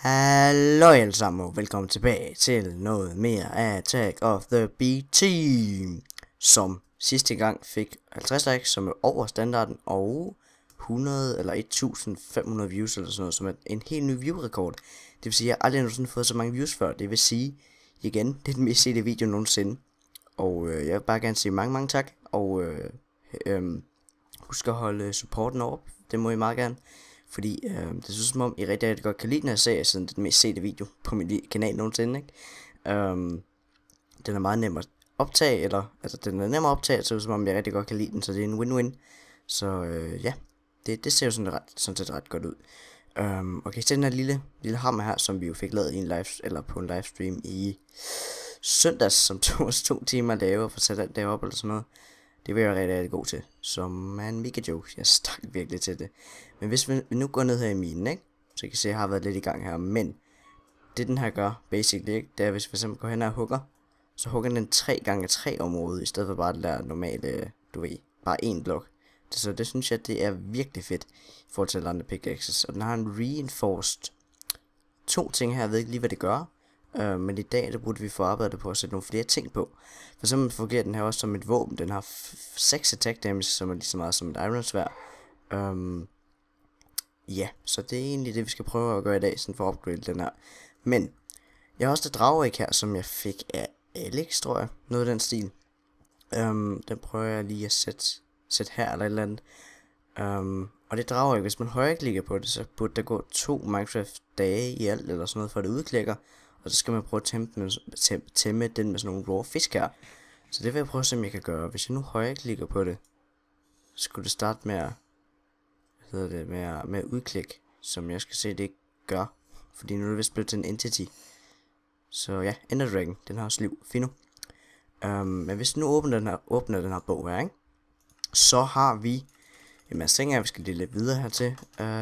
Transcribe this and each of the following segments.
Hallo alle sammen og velkommen tilbage til noget mere af Attack of the B-Team, som sidste gang fik 50 likes, som er over standarden, og 100 eller 1500 views eller sådan noget, som er en helt ny view-rekord. Det vil sige, at jeg aldrig nogensinde fået så mange views før. Det vil sige, igen, det er den mest sete video nogensinde. Og jeg vil bare gerne sige mange tak, og husk at holde supporten op. Det må I meget gerne. Fordi det synes som om I rigtig godt kan lide den her serie, siden det er den mest sete video på min kanal nogensinde, ikke? Den er meget nem at optage, altså den er nem at optage, så som om jeg rigtig godt kan lide den, så det er en win-win. Så ja, det ser jo sådan set ret godt ud. Okay, så den her lille hammer her, som vi jo fik lavet i en på en livestream i søndags, som tog os 2 timer at lave og få sat alt deroppe eller sådan noget. Det vil jeg rigtig god til. Som er en mega joke. Jeg stak virkelig til det. Men hvis vi nu går ned her i minen, ikke? Så I kan se, at jeg har været lidt i gang her. Men det den her gør, basically, ikke? Det er, hvis vi for går hen og hugger, så hugger den 3x3 område, i stedet for bare det der normale, du ved, bare en blok. Så det synes jeg, det er virkelig fedt i forhold til andre pickaxes. Og den har en reinforced 2 ting her. Jeg ved ikke lige, hvad det gør. Men i dag, der burde vi få arbejdet på at sætte nogle flere ting på. For eksempel fungerer den her også som et våben. Den har 6 attack damage, som er lige så meget som et iron sværd. Ja, så det er egentlig det, vi skal prøve at gøre i dag, sådan for at upgrade den her. Men jeg har også et drageæg her, som jeg fik af Alex, tror jeg. Noget af den stil. Den prøver jeg lige at sætte her eller et eller andet. Og det drageæg, hvis man højreklikker på det, så burde der gå 2 Minecraft dage i alt, eller sådan noget, for det udklikker. Og så skal man prøve at tæmme den med sådan nogle raw fisk her. Så det vil jeg prøve at se, om jeg kan gøre. Hvis jeg nu højreklikker på det, så skulle det starte med at, med at udklikke, som jeg skal se, det ikke gør. Fordi nu er det vist blevet til en entity. Så ja, Ender Dragon, den har også liv. Fino. Men hvis nu åbner den her bog her, ikke? Så har vi en masse ting her, vi skal lige lidt videre hertil.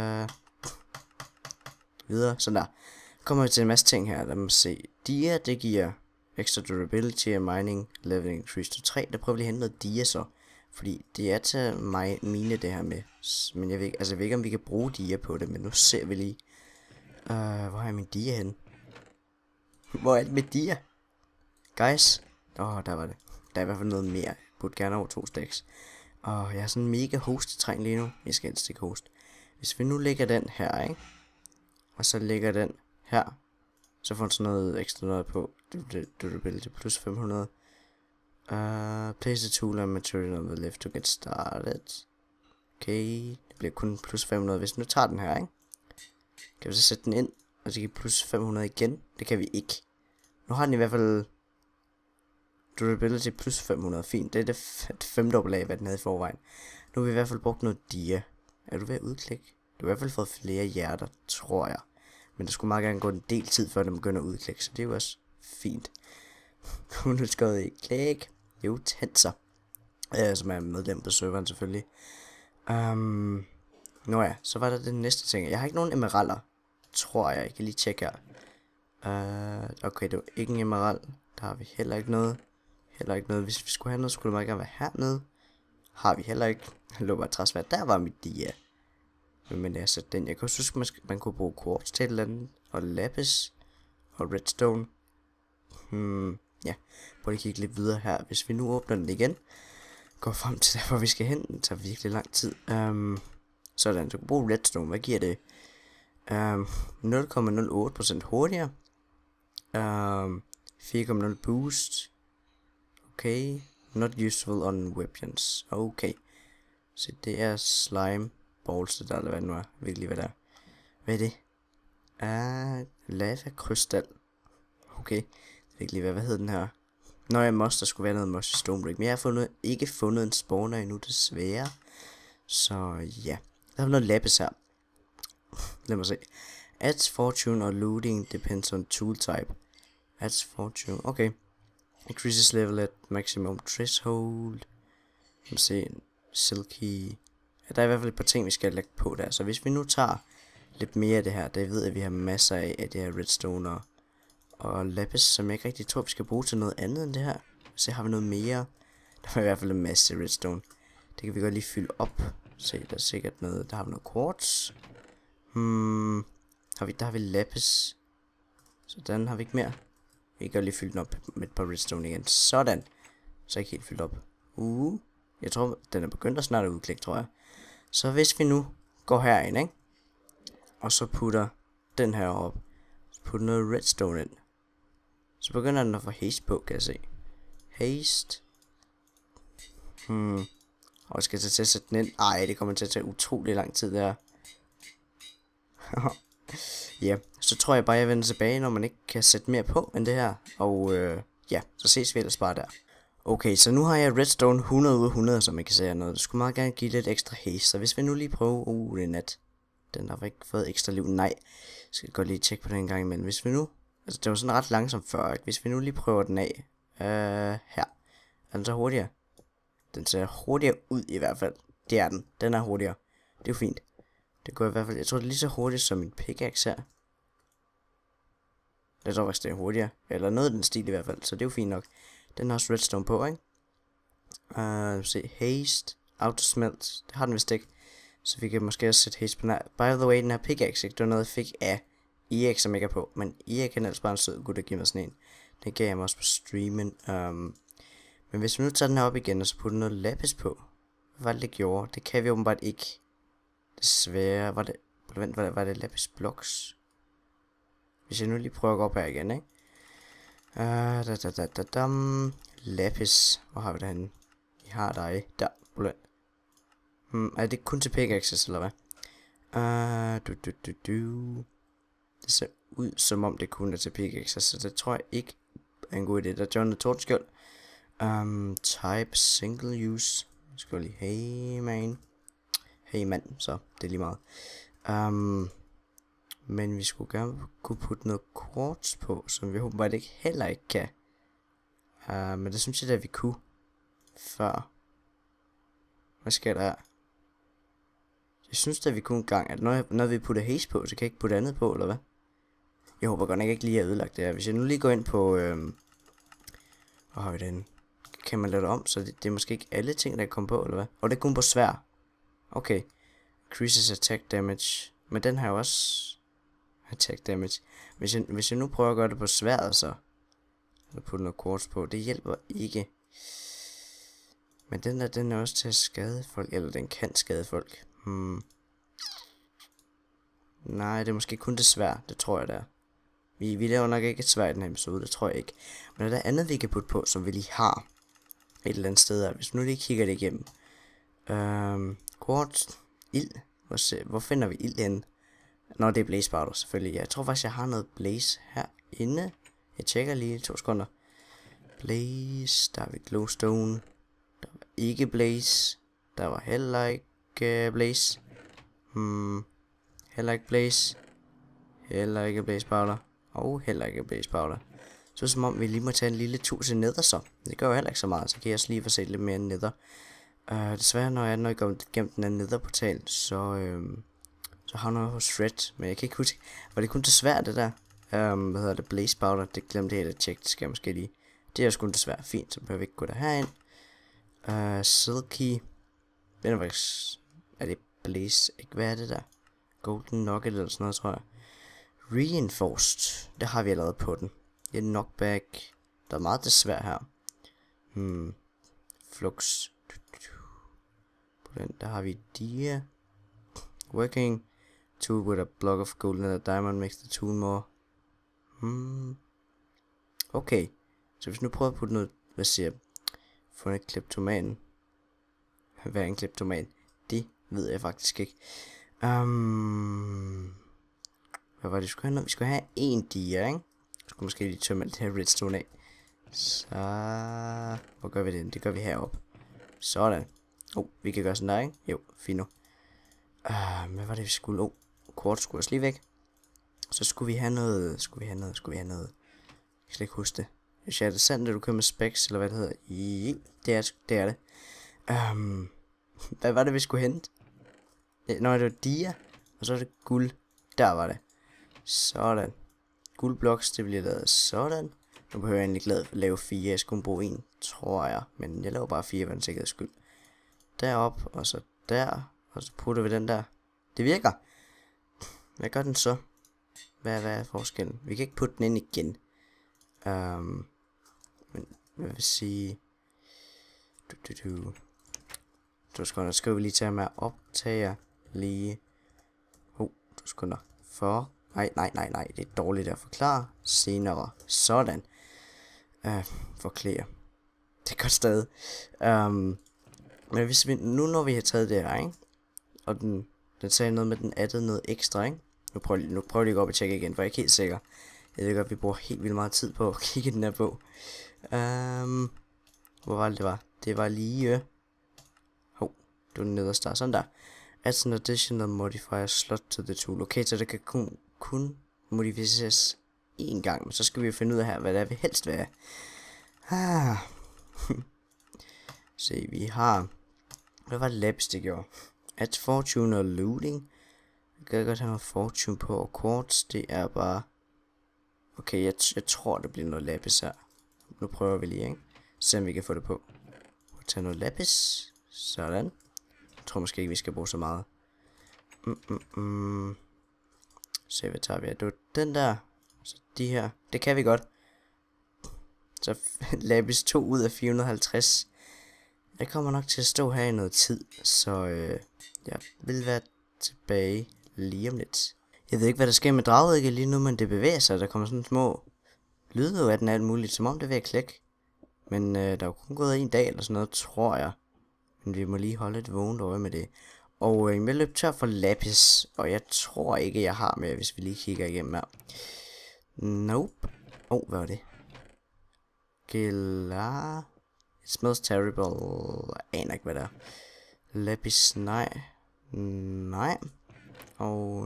Videre, sådan der. Kommer vi til en masse ting her, lad mig se. Dia, det giver extra durability og mining level increase to 3. Der prøver vi lige at hente noget dia så. Fordi det er til mine det her med. Men jeg ved ikke om vi kan bruge dia på det, men nu ser vi lige. Hvor har jeg min dia henne? Hvor er det med dia? Guys. Der var det. Der er i hvert fald noget mere. Jeg burde gerne over 2 stacks. Jeg er sådan mega host-træng lige nu. Jeg skal helst ikke host. Hvis vi nu lægger den her, ikke? Og så lægger den her, så får den sådan noget ekstra noget på. Durability plus 500. Place the tool and material on the left to get started. Okay, det bliver kun plus 500. Hvis nu tager den her, ikke? Kan vi så sætte den ind, og så give plus 500 igen? Det kan vi ikke. Nu har den i hvert fald durability plus 500. Fint, det er det 5 af, hvad den havde i forvejen. Nu har vi i hvert fald brugt noget dia. Er du ved at udklikke? Du har i hvert fald fået flere hjerter, tror jeg. Men der skulle meget gerne gå en del tid, før den begynder at udklikke, så det er jo også fint. Nu skal jeg ikke klik. Jo, Tensor. Som er medlem på serveren selvfølgelig. Nå ja, så var der den næste ting. Jeg har ikke nogen emeralder, tror jeg. Jeg kan lige tjekke her. Okay, det var ikke en emerald. Der har vi heller ikke noget. Hvis vi skulle have noget, skulle det meget gerne være hernede. Har vi heller ikke. Jeg lå bare træsvært. Der var mit dia. Men jeg satte den. Jeg kan også huske, man kunne bruge quartz til et eller andet. Og lapis. Og redstone. Ja. Prøv lige at kigge lidt videre her. Hvis vi nu åbner den igen. Går frem til der, hvor vi skal hen. Det tager virkelig lang tid. Sådan. Så kan bruge redstone. Hvad giver det? 0,08% hurtigere. 4,0 boost. Okay. Not useful on weapons. Okay. Så det er slime balls, der eller hvad det nu er. Virkelig hvad det er. Hvad er det? Lava krystal. Okay. Det er ikke lige hvad hed den her? Nå, jeg der skulle være noget mossy stone brick. Men jeg har ikke fundet en spawner endnu, desværre. Så ja. Der er noget lapis her. Lad mig se. Adds fortune og looting depends on tool type. Adds fortune. Okay. Increases level at maximum threshold. Lad mig se. Silky. Ja, der er i hvert fald et par ting, vi skal lægge på der. Så hvis vi nu tager lidt mere af det her, det ved jeg, at vi har masser af det her redstone og lapis, som jeg ikke rigtig tror, vi skal bruge til noget andet end det her. Så har vi noget mere. Der er i hvert fald en masse redstone. Det kan vi godt lige fylde op. Se, der er sikkert noget. Der har vi noget quartz. Der har vi lapis. Så den har vi ikke mere. Vi kan lige fylde den op med et par redstone igen. Sådan. Så er ikke helt fyldt op. Jeg tror, den er begyndt at snart udklikke, tror jeg. Så hvis vi nu går herind, ikke? Og så putter den her op. Så putter noget redstone ind. Så begynder den at få haste på, kan jeg se. Haste. Og jeg skal til at sætte den ind. Ej, det kommer til at tage utrolig lang tid der. Ja, så tror jeg bare, jeg vender tilbage, når man ikke kan sætte mere på end det her. Og ja, så ses vi ellers bare der. Okay, så nu har jeg redstone 100 ud af 100, som I kan se hernede. Det skulle meget gerne give lidt ekstra haste. Så hvis vi nu lige prøver... det er nat. Den har ikke fået ekstra liv. Nej, skal godt lige tjekke på den en gang imellem. Hvis vi nu... Altså, det var sådan ret langsomt før, ikke? Hvis vi nu lige prøver den af. Her. Er den så hurtigere? Den ser hurtigere ud i hvert fald. Det er den. Den er hurtigere. Det er jo fint. Det går i hvert fald... Jeg tror, det er lige så hurtigt som min pickaxe her. Jeg tror faktisk, det er hurtigere. Eller noget af den stil i hvert fald. Så det er jo fint nok. Den har også redstone på, ikke? Se. Haste. Autosmelt. Det har den vist ikke. Så vi kan måske også sætte haste på den her. By the way, den her pickaxe, ikke? Det var noget, jeg fik af Erik, som ikke er på. Men Erik er ellers bare en sød gut, der giver mig sådan en. Det gav jeg mig også på streamen. Men hvis vi nu tager den her op igen, og så putter noget lapis på. Hvad var det gjorde? Det kan vi åbenbart ikke. Desværre. Var det lapis blocks? Hvis jeg nu lige prøver at gå op her igen, ikke? Lapis. Hvor har vi det henne? Vi har dig. Der. Er det kun til pickaxes, eller hvad? Det ser ud som om det kun er til pickaxes, så det tror jeg ikke er en god idé. Der er John the Torchskjold. Type single use. Jeg skal lige, hey man, så det er lige meget. Men vi skulle gerne kunne putte noget quartz på, som vi håber ikke heller ikke kan. Men det synes jeg da vi kunne før. Hvad sker der her? Jeg synes da vi kunne en gang, at når vi putter haste på, så kan jeg ikke putte andet på, eller hvad? Jeg håber godt nok ikke lige at ødelagt det her. Hvis jeg nu lige går ind på, hvor har vi den? Kan man lade det om, så det er måske ikke alle ting, der kan komme på, eller hvad? Og det er kun på svær. Okay. Increases attack damage. Men den har jo også attack damage. Hvis jeg nu prøver at gøre det på sværet, så eller putte noget quartz på, det hjælper ikke. Men den er også til at skade folk, eller den kan skade folk. Nej, det er måske kun det svær, det tror jeg der. Vi laver nok ikke et svær i den her episode, det tror jeg ikke. Men der er andet vi kan putte på, som vi lige har et eller andet sted her. Hvis nu lige kigger det igennem. Quartz, ild. Hvor finder vi ild henne? Nå, det er blaze powder selvfølgelig. Jeg tror faktisk jeg har noget blaze herinde. Jeg tjekker lige 2 sekunder. Blaze, der har vi glowstone. Der var ikke blaze. Der var heller ikke blaze. Heller ikke blaze. Heller ikke blaze powder. Og heller ikke blaze powder. Så som om vi lige må tage en lille tur til nether så. Det gør jo heller ikke så meget, så kan jeg også lige få set lidt mere nether. Desværre når jeg går gennem den her nether portal, så havner jeg hos Fred. Men jeg kan ikke huske, var det kun desværre det der? Hvad hedder det? Blaze powder, det glemte jeg at tjekke, det skal jeg måske lige. Det er også kun desværre fint, så behøver vi ikke gå der herind. Silky. Den er faktisk, er det blaze, ikke hvad er det der? Golden nugget eller sådan noget, tror jeg. Reinforced, det har vi allerede på den. Det er knockback. Der er meget desværre her. Flux. På den, der har vi dia. Working. Tool with a block of gold and a diamond makes the tool more. Okay. Så hvis nu prøver at putte noget, hvad siger jeg? Få en kleptoman. Hvad er en kleptoman? Det ved jeg faktisk ikke. Hvad var det, vi skulle have? Vi skulle have en dia, ikke? Vi skulle måske lige tømme alt det her redstone af. Så... Hvor gør vi det? Det gør vi heroppe. Sådan. Vi kan gøre sådan der, ikke? Jo, fint nu. Hvad var det, vi skulle? Quartz skulle også lige væk. Så skulle vi have noget... Jeg kan slet ikke huske det. Hvis jeg er det sandt, at du kører med specs, eller hvad det hedder? Det er det. Hvad var det, vi skulle hente? Nå, det var dia. Og så er det guld. Der var det. Sådan. Guldblocks, det bliver lavet sådan. Nu behøver jeg egentlig lave 4. Jeg skulle bruge 1, tror jeg. Men jeg laver bare 4 for en sikkerheds skyld. Derop, og så der. Og så putter vi den der. Det virker. Hvad gør den så? Hvad er forskellen? Vi kan ikke putte den ind igen. Men hvad vil sige... Du skal lige tage med optager lige... du skal for... Nej, det er dårligt at forklare. Senere. Sådan. Forklare. Det er godt stadig. Men hvis vi... Nu når vi har taget det her, ikke? Og den sagde noget med, den addede noget ekstra, ikke? Nu prøver jeg lige at gå op og tjekke igen, for jeg er ikke helt sikker. Jeg ved godt, vi bruger helt vildt meget tid på at kigge den her bog. Hvor var det var? Det var lige... det var den nederste der. Sådan der. Adds an additional modifier slot to the tool. Okay, så det kan kun modificeres en gang. Men så skal vi jo finde ud af her, hvad det er, vi helst vil have. Se, vi har... Hvad var det labs, det gjorde? Add fortune og looting. Jeg kan godt have noget fortune på, og quartz, det er bare... Okay, jeg tror, det bliver noget lapis her. Nu prøver vi lige, ikke? Se om vi kan få det på. Tag noget lapis. Sådan. Jeg tror måske ikke, vi skal bruge så meget. Se, hvad tager vi af? Den der. Så de her. Det kan vi godt. Så lapis 2 ud af 450. Jeg kommer nok til at stå her i noget tid. Så jeg vil være tilbage lige om lidt. Jeg ved ikke, hvad der sker med draget lige nu, men det bevæger sig. Der kommer sådan små lyde af den alt muligt, som om det er ved at klikke. Men der er jo kun gået en dag eller sådan noget, tror jeg. Men vi må lige holde et vågent øje med det. Og jeg løb tør for lapis, og jeg tror ikke, jeg har med, hvis vi lige kigger igennem her. Nope. Hvad var det? Gelar. It smells terrible. Jeg aner ikke, hvad det er. Lapis, nej. Og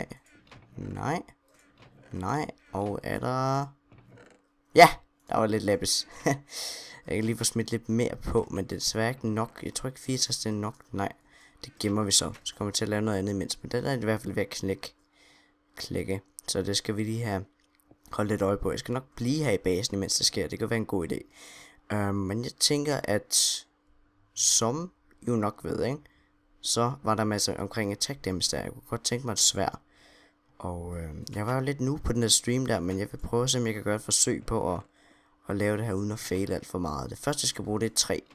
nej. Og er der... Ja, der var lidt lapis. Jeg kan lige få smidt lidt mere på, men det er desværre ikke nok. Jeg tror ikke 64 er nok. Nej, det gemmer vi så. Så kommer vi til at lave noget andet imens. Men den er i hvert fald ved at klikke. Så det skal vi lige have holdt lidt øje på. Jeg skal nok blive her i basen, imens det sker. Det kan være en god idé. Men jeg tænker, at som I jo nok ved, ikke? Så var der masser omkring attack damage der. Jeg kunne godt tænke mig et sværd. Og jeg var jo lidt nu på den der stream der, men jeg vil prøve at se, om jeg kan gøre et forsøg på at lave det her uden at fail alt for meget. Det første jeg skal bruge, det er 3.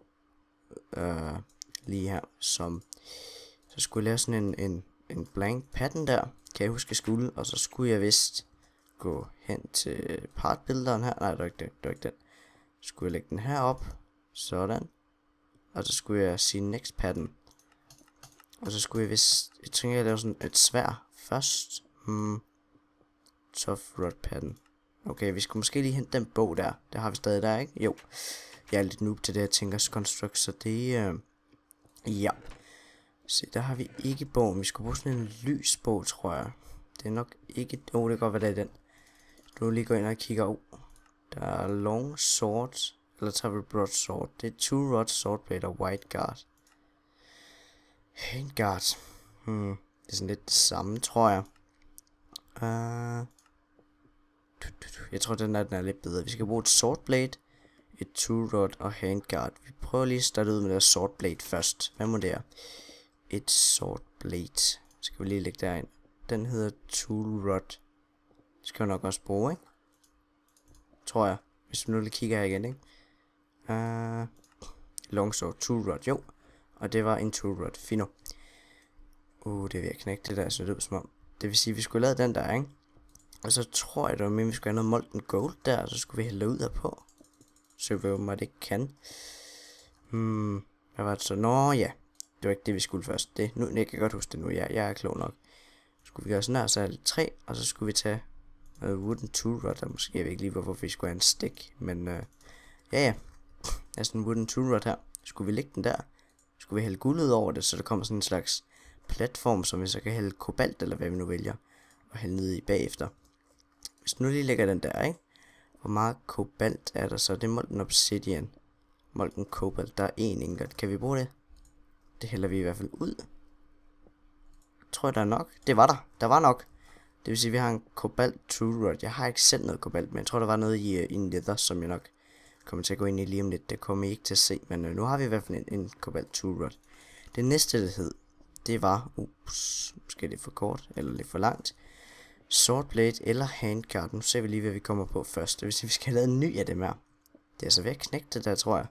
Lige her, så skulle jeg lave sådan en blank pattern der, kan jeg huske jeg skulle, og så skulle jeg vist gå hen til partbilderen her. Nej, det var ikke den. Så skulle jeg lægge den her op, sådan, og så skulle jeg sige next pattern. Og så skulle jeg tænker jeg lave sådan et sværd først. Tough rod pattern. Okay, vi skulle måske lige hente den bog der. Det har vi stadig der, ikke? Jo. Jeg er lidt noob til det, jeg tænker construct, så det... ja. Se, der har vi ikke bogen. Vi skulle bruge sådan en lys bog, tror jeg. Det er nok ikke... det kan godt være, det er den. Du lige gå ind og kigger. Der er long sword. Eller tager vi broadsword. Det er 2 rod swordblade og white guard. Handguard. Det er sådan lidt det samme, tror jeg. Jeg tror, den er lidt bedre. Vi skal bruge et swordblade, et 2-rod og handguard. Vi prøver lige at starte ud med det swordblade først. Hvad må det er? Et swordblade. Skal vi lige lægge derind. Den hedder 2-rod. Det skal jeg nok også bruge, ikke? Tror jeg. Hvis vi nu lige kigger her igen, ikke? Longsword, 2-rod, jo. Og det var en 2-rod. Fino. Det er ved at knække det der, så det lyder som om. Det vil sige, at vi skulle lave den der, ikke? Og så tror jeg, det var mere, vi skulle have noget molten gold der, og så skulle vi hælde ud af på. Så vi åbenbart ikke kan. Hvad var det så? Nå ja, det var ikke det, vi skulle først. Jeg kan godt huske det nu, jeg er klog nok. Så skulle vi gøre sådan her, så er det 3, og så skulle vi tage wooden 2-rod, og måske jeg ved ikke lige, hvorfor vi skulle have en stick. Men ja. Der er sådan en wooden 2-rod her. Skulle vi lægge den der, skulle vi hælde guld ud over det, så der kommer sådan en slags platform, som vi så kan hælde kobalt, eller hvad vi nu vælger, og hælde ned i bagefter. Hvis nu lige lægger den der, ikke? Hvor meget kobalt er der så? Det er molten obsidian. Molten kobalt, der er 1 ingot. Kan vi bruge det? Det hælder vi i hvert fald ud. Tror jeg, der er nok? Det var der. Der var nok. Det vil sige, at vi har en kobalt 2-rod. Jeg har ikke selv noget kobalt, men jeg tror, der var noget i nether, som jeg nok kommer til at gå ind i lige om lidt. Det kommer I ikke til at se, men nu har vi i hvert fald en kobalt 2-rod. Det næste, det var... måske lidt for kort, eller lidt for langt. Sword Blade eller Handguard. Nu ser vi lige, hvad vi kommer på først. Det vil sige, vi skal have lavet en ny af dem her. Det er altså ved at knække det der, tror jeg.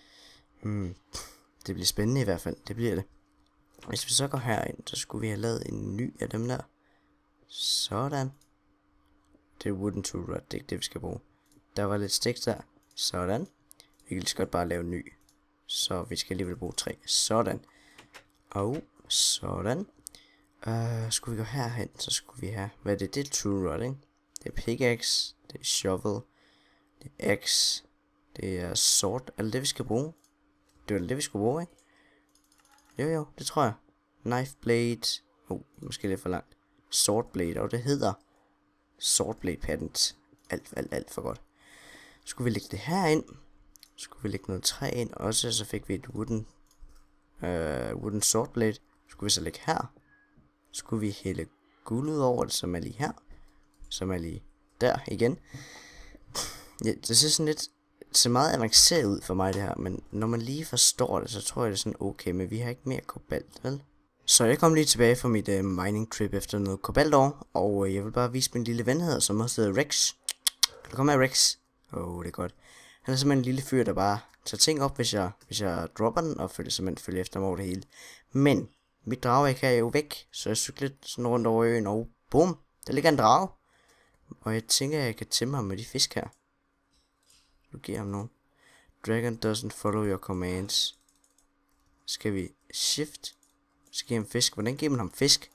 Det bliver spændende i hvert fald. Det bliver det. Hvis vi så går herind, så skulle vi have lavet en ny af dem der. Sådan. Det er wooden tool rod, det er ikke det vi skal bruge. Der var lidt stik der. Sådan. Vi kan lige så godt bare lave en ny. Så vi skal alligevel bruge 3. Sådan. Og sådan. Skulle vi gå herhen, så skulle vi have... Hvad er det? Det er tool rod, ikke? Det er pickaxe. Det er shovel. Det er axe. Det er sword. Er det vi skal bruge? Det var det vi skulle bruge, ikke? Jo, det tror jeg. Knife blade. Måske lidt for langt. Sword blade, og det hedder Sword blade patent. Alt for godt. Så skulle vi lægge det her ind. Så skulle vi lægge noget træ ind også, så fik vi et wooden sword blade. Så skulle vi så lægge her. Så skulle vi hælde guld ud over det, som er lige her. Som er lige der igen. Ja, det ser sådan lidt... Det ser meget avanceret ud for mig det her, men når man lige forstår det, så tror jeg det er sådan okay, men vi har ikke mere kobalt, vel? Så jeg kom lige tilbage fra mit mining trip efter noget kobalt år, og jeg vil bare vise min lille ven her, som også hedder Rex. Kan du komme her, Rex? Det er godt. Han er simpelthen en lille fyr, der bare tager ting op, hvis jeg dropper den, og følger efter mig over det hele. Men mit drage er jo væk, så jeg cykler lidt sådan rundt over øen, og bum, der ligger en drage. Og jeg tænker, jeg kan tæmme ham med de fisk her. Du giver ham nogen. Dragon doesn't follow your commands. Skal vi shift? Så giver ham fisk. Hvordan giver man ham fisk?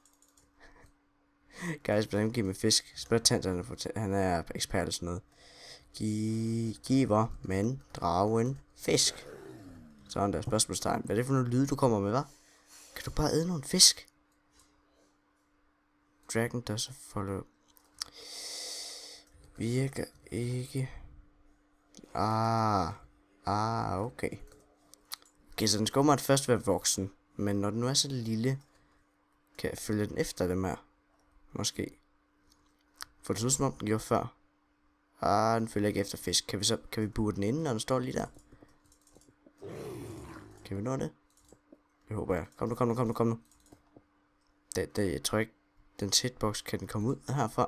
Guys, hvordan giver man fisk? Spørg Tantan, han er ekspert og sådan noget. Giver man dragen fisk? Sådan der, spørgsmålstegn. Hvad er det for noget lyd, du kommer med, hva'? Kan du bare æde nogle fisk? Dragon doesn't follow. Virker ikke. Okay. Okay, så den skal åbenbart først være voksen. Men når den nu er så lille, kan jeg følge den efter dem her. Måske. For det ud som om den gjorde før. Den følger ikke efter fisk. Kan vi bure den inde, når den står lige der? Kan vi nå det? Det håber jeg. Kom nu. Jeg tror ikke, den hitbox kan den komme ud herfra.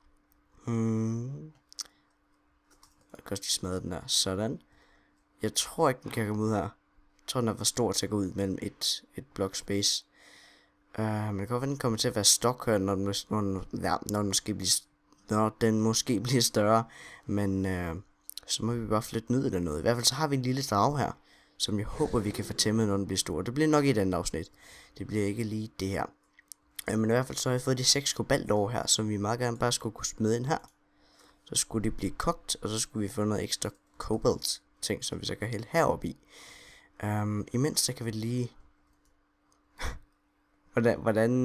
Jeg kan også lige smadre den der. Sådan. Jeg tror ikke, den kan komme ud her. Jeg tror, den er for stor til at gå ud mellem et block space. Men det kan godt være, den kommer til at være stok her, når den måske bliver større. Men så må vi bare flytte ned eller noget. I hvert fald så har vi en lille drage her, som jeg håber, vi kan få tæmmet, når den bliver stor. Det bliver nok i et andet afsnit. Det bliver ikke lige det her. Men i hvert fald så har jeg fået de 6 kobalt over her, som vi meget gerne bare skulle kunne smide ind her. Så skulle det blive kogt, og så skulle vi få noget ekstra cobalt ting, som vi så kan hælde heroppe i. Imens så kan vi lige... hvordan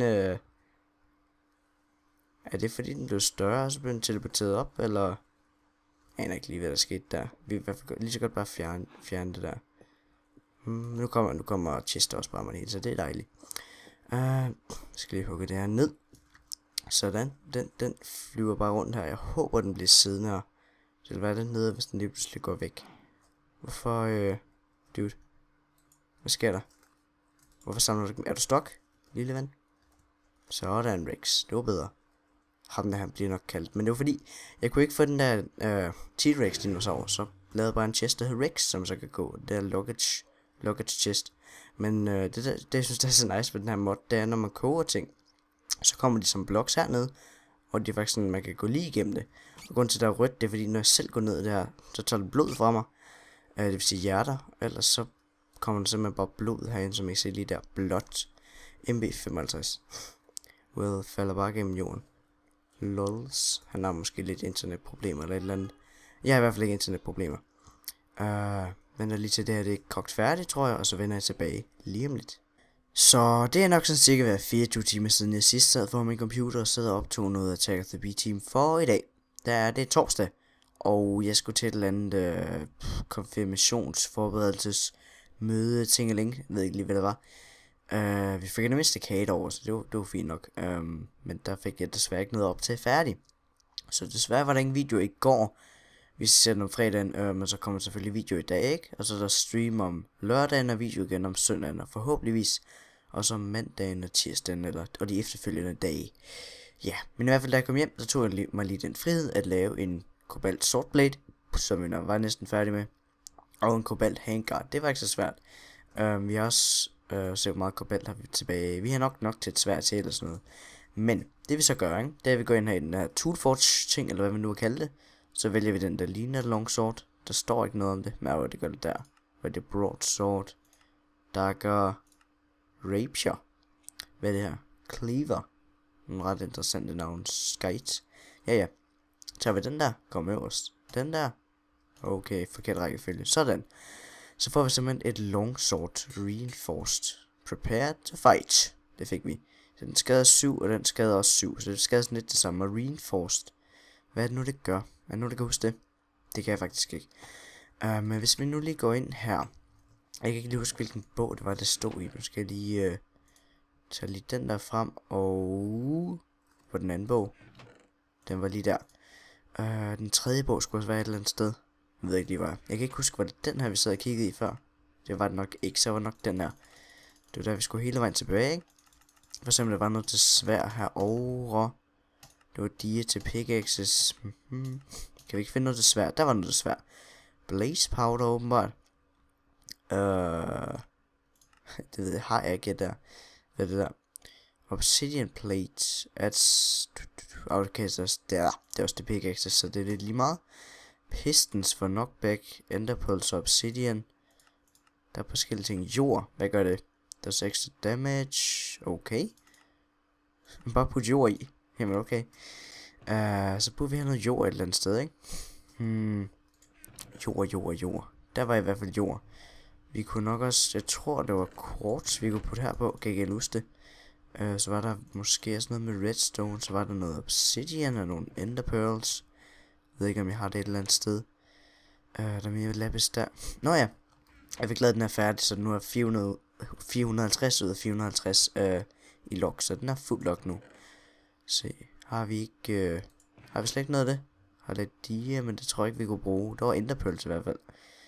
er det fordi den blev større, og så blev den teleporteret op, eller... Jeg aner ikke lige, hvad der skete der. Vi vil i hvert fald lige så godt bare fjerne det der. Nu kommer Chester også bare med det hele, så det er dejligt. Skal lige hugge det her ned. Sådan, den flyver bare rundt her. Jeg håber den bliver siddende her. Det vil være den nede, hvis den lige pludselig går væk. Hvorfor, dude? Hvad sker der? Hvorfor samler du? Er du stok, lille ven? Sådan, Rex. Det var bedre. Ham der, han bliver nok kaldt. Men det var fordi, jeg kunne ikke få den der T-Rex dinosaur. Så lavede jeg bare en chest, der hed Rex, som så kan gå. Det er luggage chest. Men det jeg synes, det er så nice med den her mod, det er, når man koger ting, så kommer de som blocks hernede, og det er faktisk sådan, man kan gå lige igennem det. Og grunden til, at der er rødt, det er fordi, når jeg selv går ned der, så tager det blod fra mig. Det vil sige hjerter, ellers så kommer der simpelthen bare blod herinde, som I ser lige der. Blot. MB55. Will falder bare gennem jorden. Lols. Han har måske lidt internetproblemer eller et eller andet. Jeg har i hvert fald ikke internetproblemer. Men lige til det her, det er kogt færdigt, tror jeg, og så vender jeg tilbage lige om lidt. Så det er nok sådan cirka hver 24 timer siden jeg sidst sad for min computer og sad og optog noget Attack of the B-Team for i dag. Der er det torsdag, og jeg skulle til et eller andet konfirmationsforberedelsesmøde, tingeling. Jeg ved ikke lige, hvad det var. Vi fik en mindste kage over, så det var fint nok. Men der fik jeg desværre ikke noget op til færdig. Så desværre var der ingen video i går. Vi ser den om fredagen, men så kommer selvfølgelig video i dag, ikke? Og så er der stream om lørdagen og video igen om søndagen, og forhåbentligvis også om mandagen og tirsdagen, og de efterfølgende dage. Ja, men i hvert fald da jeg kom hjem, så tog jeg mig lige den frihed at lave en Cobalt Swordblade, som jeg var næsten færdig med. Og en Cobalt Handguard, det var ikke så svært. Vi har også set hvor meget Cobalt har vi tilbage. Vi har nok til et svært til eller sådan noget. Men det vi så gør, ikke? Det er, at vi går ind her i den her Toolforge ting, eller hvad man nu vil kalde det. Så vælger vi den der ligner longsword. Der står ikke noget om det, men det gør det der. Hvad er det? Broadsword. Dagger. Rapier. Hvad er det her? Cleaver. En ret interessant navn. Skite. Ja. Så har vi den der. Kom øverst. Den der. Okay, forkert rækkefølge. Sådan. Så får vi simpelthen et longsword. Reinforced. Prepared to fight. Det fik vi. Så den skader 7, og den skader også 7. Så det skader sådan lidt det samme. Og reinforced. Hvad er det nu, det gør? Er det nu, det kan huske det? Det kan jeg faktisk ikke. Men hvis vi nu lige går ind her. Jeg kan ikke lige huske, hvilken bog det var, det stod i. Nu skal jeg lige tage lige den der frem. Og på den anden bog. Den var lige der. Den tredje bog skulle også være et eller andet sted. Jeg ved ikke lige, hvad. Jeg kan ikke huske, var det den her, vi sad og kiggede i før. Det var det nok ikke, så var nok den her. Det var der, vi skulle hele vejen tilbage, ikke? For eksempel, der var noget til svær herovre. Det var die til pickaxes. Kan vi ikke finde noget til svær? Der var noget til svær. Blaze powder, åbenbart. Det ved jeg, har jeg ikke der. Hvad er det der? Obsidian plate. Outcasters. Det er også det pickaxes, så det er lidt lige meget. Pistons for knockback. Enderpearls og obsidian. Der er forskellige ting. Jord. Hvad gør det? Der er så extra damage. Okay. Bare putte jord i. Jamen okay. Så burde vi have noget jord et eller andet sted, ikke? Jord. Der var i hvert fald jord. Vi kunne nok også, jeg tror det var quartz, vi kunne putte her på. Kan ikke huske det. Så var der måske også noget med redstone. Så var der noget obsidian og nogle ender pearls. Jeg ved ikke om jeg har det et eller andet sted. Der er mere lapis der. Nå ja. Jeg fik lavet den her færdig, så nu er 450 ud af 450 i log. Så den er fuld log nu. Se, har vi ikke... har vi slet ikke noget af det? Har lidt die, men det tror jeg ikke vi kunne bruge. Der var enderpearls i hvert fald.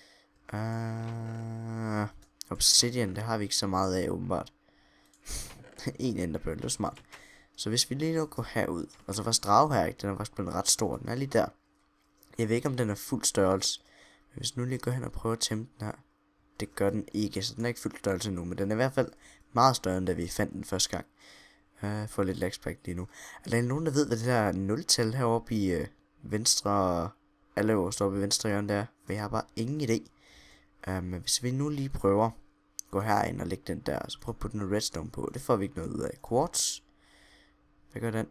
Obsidian, det har vi ikke så meget af åbenbart. En enderpearl, det er smart. Så hvis vi lige nu går herud, og så var drage her, ikke? Den er faktisk blevet ret stor, den er lige der. Jeg ved ikke om den er fuld størrelse. Men hvis nu lige går hen og prøver at tæmme den her. Det gør den ikke, så den er ikke fuld størrelse nu. Men den er i hvert fald meget større, end da vi fandt den første gang. Får lidt lagspack lige nu. Er der nogen, der ved, hvad det der 0-tal heroppe i venstre... Alle øverst oppe i venstre hjørne der? For jeg har bare ingen idé. Men hvis vi nu lige prøver... Gå herind og lægge den der, og så prøv at putte noget redstone på. Det får vi ikke noget ud af. Quartz. Hvad gør den?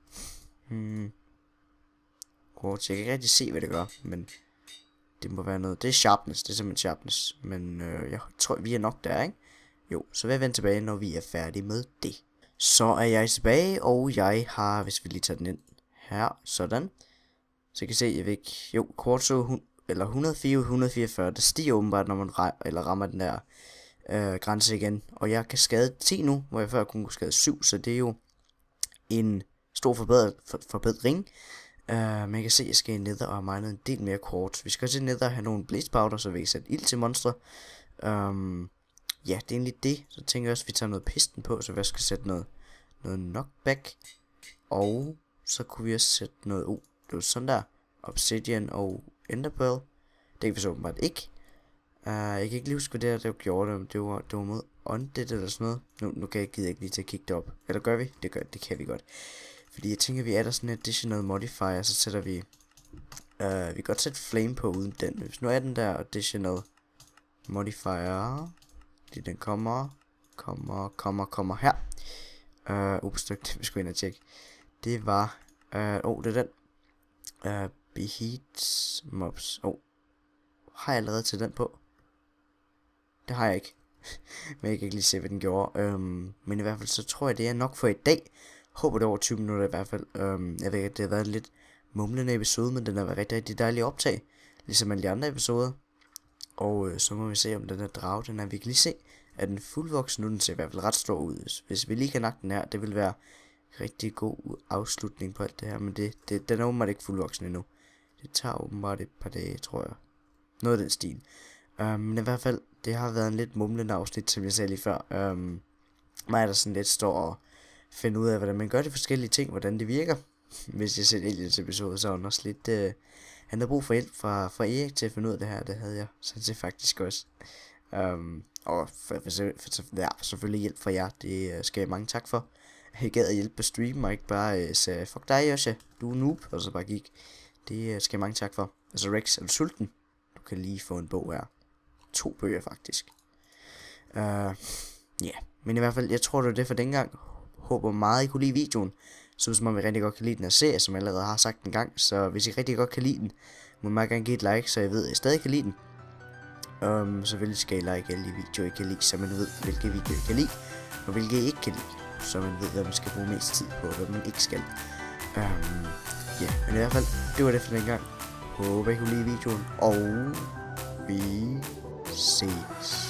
Quartz. Jeg kan ikke rigtig se, hvad det gør, men... Det må være noget. Det er sharpness. Det er simpelthen sharpness. Men jeg tror, vi er nok der, ikke? Jo, så vil jeg vende tilbage, når vi er færdige med det. Så er jeg tilbage, og jeg har, hvis vi lige tager den ind her, sådan. Så I kan se, jeg vil ikke, jo, quartzo, eller 104, 144, der stiger åbenbart, når man rammer den der grænse igen. Og jeg kan skade 10 nu, hvor jeg før kunne skade 7, så det er jo en stor forbedring. Men jeg kan se, at jeg skal ned og mine en del mere quartz. Vi skal også ned og have nogle blaze powder, så vi kan sætte ild til monstre. Ja, det er egentlig det. Så tænker jeg også, at vi tager noget piston på, så vi også skal sætte noget knockback. Og så kunne vi også sætte noget, det var sådan der, obsidian og enderpearl. Det kan vi så åbenbart ikke. Jeg kan ikke lige huske, hvad det gjorde. Det var mod undead eller sådan noget. Nu kan jeg ikke lige til at kigge det op. Eller gør vi? Det kan vi godt. Fordi jeg tænker, vi er der sådan en additional modifier, så sætter vi... vi kan godt sætte flame på uden den. Hvis nu er den der additional modifier... Den kommer her. Det vi skulle ind og tjekke. Det var... det er den. Beheat mobs. Har jeg allerede til den på? Det har jeg ikke. Men jeg kan ikke lige se, hvad den gjorde. Men i hvert fald, så tror jeg, det er nok for i dag. Håber det er over 20 minutter i hvert fald. Jeg ved ikke, det har været en lidt mumlende episode, men den har været rigtig, rigtig dejlig at optage. Ligesom alle de andre episoder. Og så må vi se, om den her drage, den er, vi kan lige se, at den fuldvoksen nu, den ser i hvert fald ret stor ud. Hvis vi lige kan nakke den her, det vil være rigtig god afslutning på alt det her. Men den er åbenbart ikke fuldvoksen endnu. Det tager åbenbart et par dage, tror jeg. Noget af den stil. Men i hvert fald, det har været en lidt mumlende afsnit, som jeg sagde lige før. Mig der sådan lidt står og finde ud af, hvordan man gør de forskellige ting, hvordan det virker. Hvis jeg ser Aliens episode, så er han også lidt, han har brug for hjælp fra Erik til at finde ud af det her, det havde jeg sådan set faktisk også. Og selvfølgelig hjælp fra jer, det skal jeg mange tak for. Jeg gad at hjælpe på stream, og ikke bare sagde, fuck dig Josha, du er noob, og så bare gik. Det skal jeg mange tak for. Altså Rex, er du sulten? Du kan lige få en bog her. 2 bøger faktisk. Men i hvert fald, jeg tror det var det for dengang. Håber meget I kunne lide videoen. Så som om I rigtig godt kan lide den her serie, som jeg allerede har sagt en gang. Så hvis I rigtig godt kan lide den, må I meget gerne give et like, så jeg ved at I stadig kan lide den. Selvfølgelig skal I like alle de videoer I kan lide, så man ved hvilke videoer I kan lide, og hvilke I ikke kan lide, så man ved hvad man skal bruge mest tid på, og hvad man ikke skal. Men i hvert fald, det var det for den gang. Håber I kunne lide videoen, og vi ses.